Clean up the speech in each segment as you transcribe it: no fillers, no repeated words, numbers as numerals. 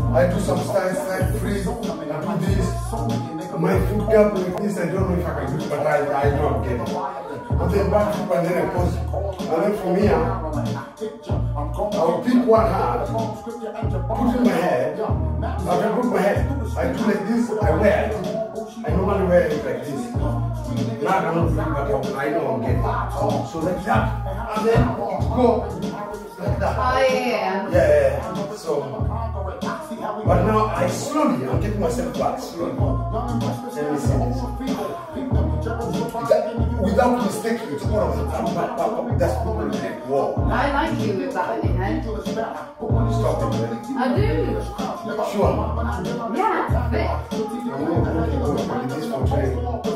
I do some side freeze, I do this. My foot gap like this, I don't know if I can do it, but I know I'm getting it. And then back up and then I pause. And then from here, I'll pick one hand, put in my head. After I put my head, I do like this, I wear it. I normally wear it like this. Now I don't do it, but I know I'm getting it. So like that. And then go like that. Oh yeah. Yeah. So, but now I slowly, I'm getting myself back slowly. Let me see this. Without mistaking, it's all of it. That's probably like, whoa. I like you with that in your head. Stop it, man. I do. Sure. Yeah, fit. I'm going to this for training.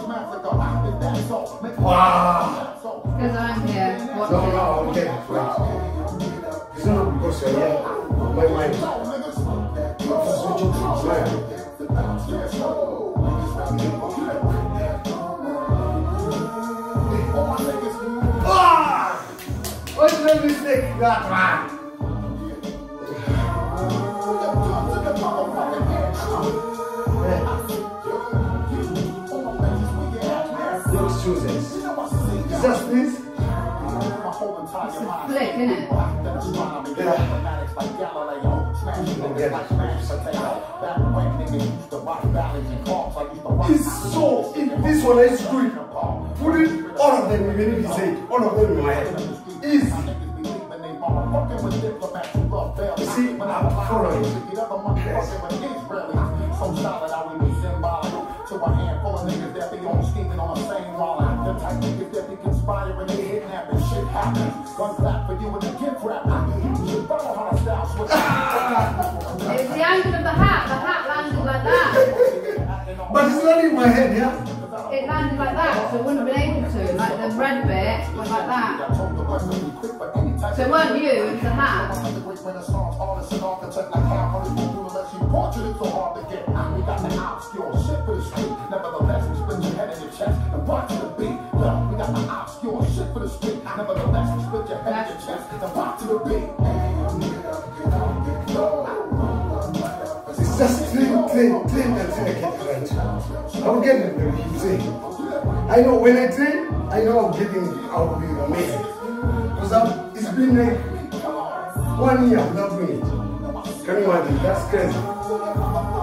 Wow. Because I'm here. No, I'll get it, right? It's not because you're here. My mind. Ah! What's the mistake? That man. Let's choose this. Just this. It's a flick, isn't it? Yeah. It's so, this one is good. Put it, all of them, even if you say it, all of them in my head. Easy. You see, I'm following. Yes. To a handful of niggas that be on scheming on the same wallet. The type niggas that be conspiring, they kidnapping, shit happens. Gun clap for you and the gift wrap. You follow how the style switch. It's the angle of the hat. The hat landed like that. But it's not in my head, yeah? It landed like that, so it wouldn't have been able to. Like the red bit went like that. So it weren't you, it was the hat. We got the obscure shit for the street. Nevertheless, we split your head in your chest and rock to the beat. We got the obscure shit for the street. Nevertheless, we split your head in your chest and rock to the beat. It's just train until I get it right. I'll get it when you train. I know when I train, I know I'm getting out of it amazing. Because it's been like 1 year without doing it. Can you imagine? That's crazy.